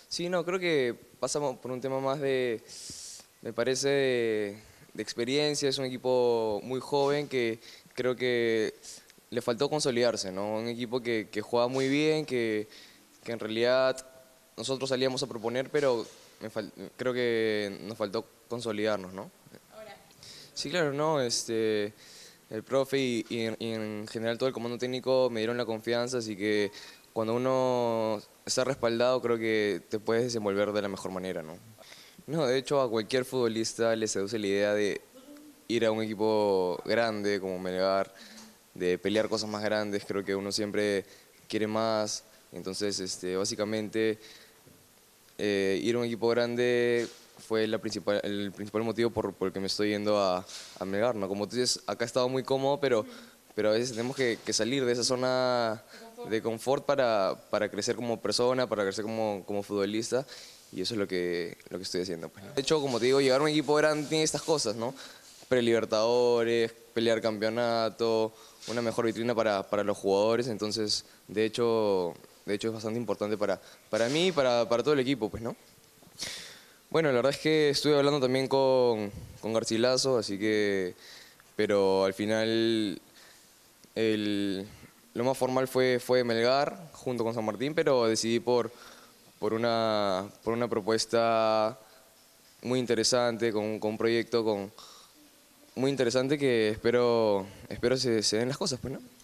Sí, no, creo que pasamos por un tema más me parece, de experiencia. Es un equipo muy joven que creo que le faltó consolidarse, ¿no? Un equipo que juega muy bien, que en realidad nosotros salíamos a proponer, pero creo que nos faltó consolidarnos, ¿no? Sí, claro, no, el profe y en general todo el comando técnico me dieron la confianza, así que cuando uno está respaldado creo que te puedes desenvolver de la mejor manera, ¿no? No, de hecho a cualquier futbolista le seduce la idea de ir a un equipo grande como Melgar, de pelear cosas más grandes. Creo que uno siempre quiere más, entonces básicamente ir a un equipo grande fue el principal motivo por el que me estoy yendo a Melgar, ¿no? Como tú dices, acá he estado muy cómodo, pero a veces tenemos que salir de esa zona de confort para crecer como persona, para crecer como futbolista, y eso es lo que estoy haciendo, pues, ¿no? De hecho, como te digo, llegar a un equipo grande tiene estas cosas, ¿no? Prelibertadores, pelear campeonato, una mejor vitrina para los jugadores. Entonces de hecho es bastante importante para mí y para todo el equipo, pues, ¿no? Bueno, la verdad es que estuve hablando también con Garcilaso, así que, pero al final el, lo más formal fue Melgar junto con San Martín, pero decidí por una propuesta muy interesante, con un proyecto muy interesante que espero se den las cosas, pues, ¿no?